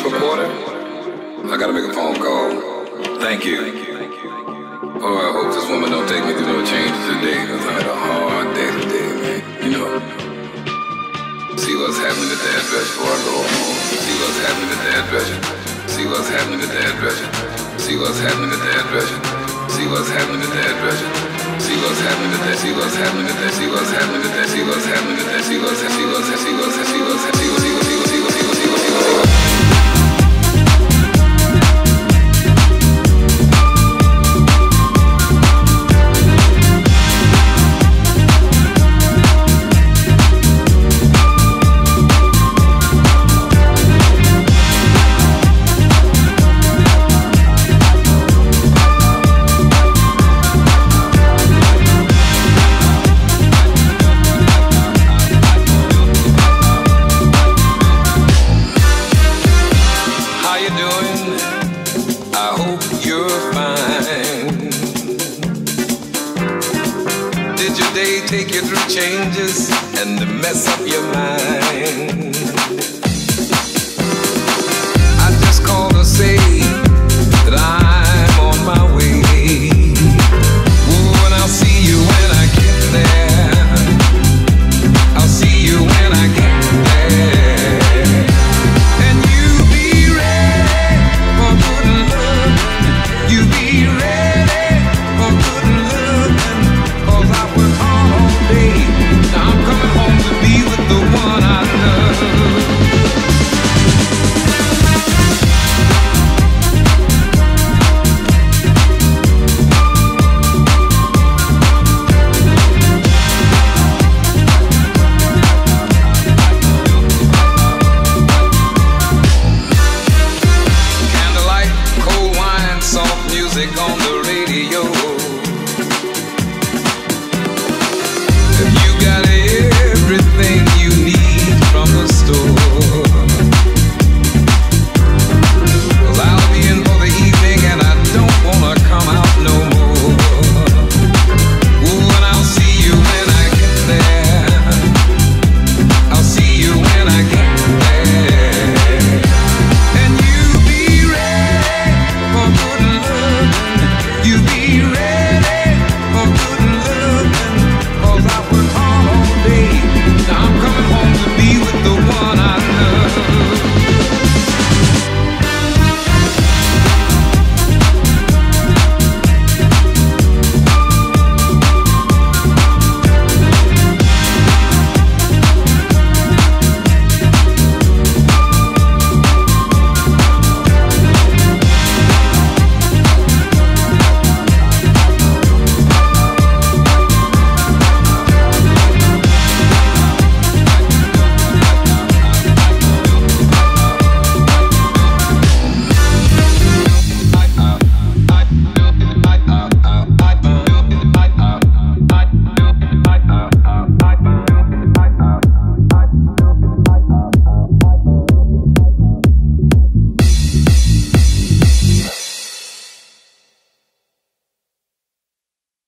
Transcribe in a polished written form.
change for a quarter? I gotta make a phone call. Thank you. Oh, I hope this woman don't take me through no changes today, because I had a hard day today, man. You know. See what's happening at the address before I go home. See what's happening at the address. See what's happening at the address. See what's happening at the address. See what's happening at the address. See what's happening at that. See what's happening at that. See what's happening at that. See what's happening at that. See what's see what's see what's see what's see what's see what's see what's see what's see what's see what's see what's. Take you through changes and mess up your mind.